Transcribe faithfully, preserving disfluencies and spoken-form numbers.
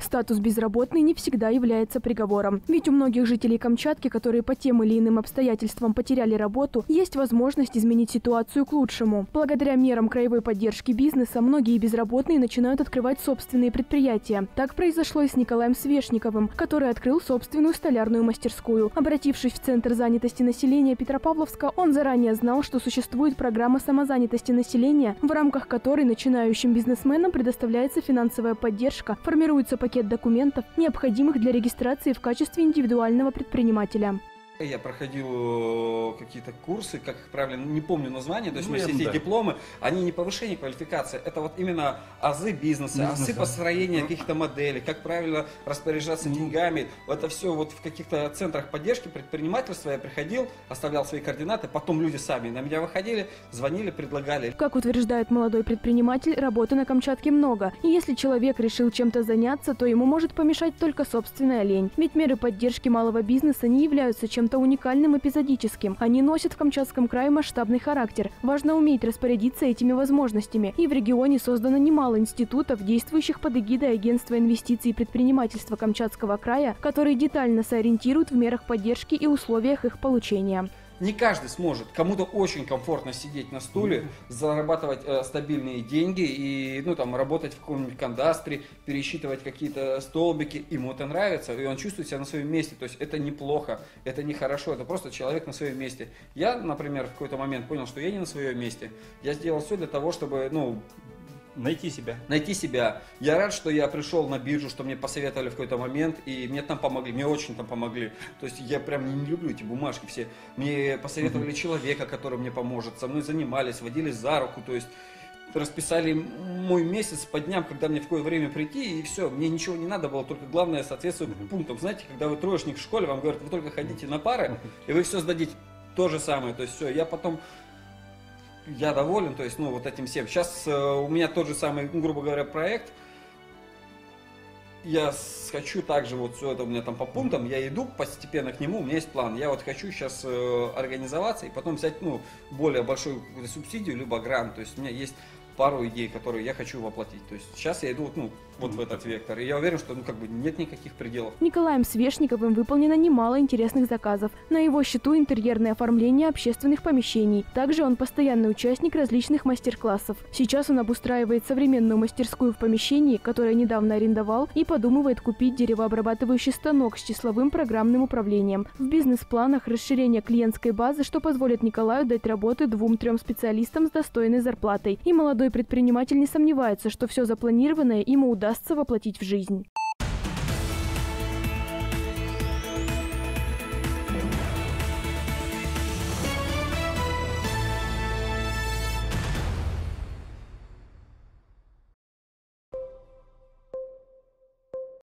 Статус безработный не всегда является приговором. Ведь у многих жителей Камчатки, которые по тем или иным обстоятельствам потеряли работу, есть возможность изменить ситуацию к лучшему. Благодаря мерам краевой поддержки бизнеса многие безработные начинают открывать собственные предприятия. Так произошло и с Николаем Свешниковым, который открыл собственную столярную мастерскую. Обратившись в Центр занятости населения Петропавловска, он заранее знал, что существует программа самозанятости населения, в рамках которой начинающим бизнесменам предоставляется финансовая поддержка, формируется пакет документов, необходимых для регистрации в качестве индивидуального предпринимателя. Я проходил какие-то курсы, как их правильно, не помню название, то есть ну, у меня есть да. дипломы, они не повышение квалификации, это вот именно азы бизнеса, бизнеса. азы построения каких-то моделей, как правильно распоряжаться mm. деньгами. Это все вот в каких-то центрах поддержки предпринимательства я приходил, оставлял свои координаты, потом люди сами на меня выходили, звонили, предлагали. Как утверждает молодой предприниматель, работы на Камчатке много. И если человек решил чем-то заняться, то ему может помешать только собственная лень. Ведь меры поддержки малого бизнеса не являются чем чем-то уникальным эпизодическим. Они носят в Камчатском крае масштабный характер. Важно уметь распорядиться этими возможностями. И в регионе создано немало институтов, действующих под эгидой Агентства инвестиций и предпринимательства Камчатского края, которые детально сориентируют в мерах поддержки и условиях их получения. Не каждый сможет. Кому-то очень комфортно сидеть на стуле, mm-hmm. зарабатывать э, стабильные деньги и ну, там, работать в каком-нибудь кадастре, пересчитывать какие-то столбики. Ему это нравится, и он чувствует себя на своем месте. То есть это неплохо, это нехорошо, это просто человек на своем месте. Я, например, в какой-то момент понял, что я не на своем месте. Я сделал все для того, чтобы... ну, Найти себя. Найти себя. Я рад, что я пришел на биржу, что мне посоветовали в какой-то момент, и мне там помогли, мне очень там помогли. То есть я прям не люблю эти бумажки все. Мне посоветовали mm-hmm. человека, который мне поможет, со мной занимались, водили за руку, то есть расписали мой месяц по дням, когда мне в какое время прийти, и все, мне ничего не надо было, только главное соответствовать mm-hmm. пунктам. Знаете, когда вы троечник в школе, вам говорят, вы только ходите на пары, и вы все сдадите. То же самое, то есть все, я потом... Я доволен, то есть, ну, вот этим всем. Сейчас э, у меня тот же самый, ну, грубо говоря, проект. Я хочу также, вот все это у меня там по пунктам, я иду постепенно к нему, у меня есть план. Я вот хочу сейчас э, организоваться и потом взять, ну, более большую субсидию, либо грант. То есть у меня есть пару идей, которые я хочу воплотить. То есть сейчас я иду, ну, вот в этот вектор. И я уверен, что, ну, как бы нет никаких пределов. Николаем Свешниковым выполнено немало интересных заказов. На его счету интерьерное оформление общественных помещений. Также он постоянный участник различных мастер-классов. Сейчас он обустраивает современную мастерскую в помещении, которое недавно арендовал, и подумывает купить деревообрабатывающий станок с числовым программным управлением. В бизнес-планах расширение клиентской базы, что позволит Николаю дать работу двум-трем специалистам с достойной зарплатой. И молодой предприниматель не сомневается, что все запланированное ему удастся воплотить в жизнь.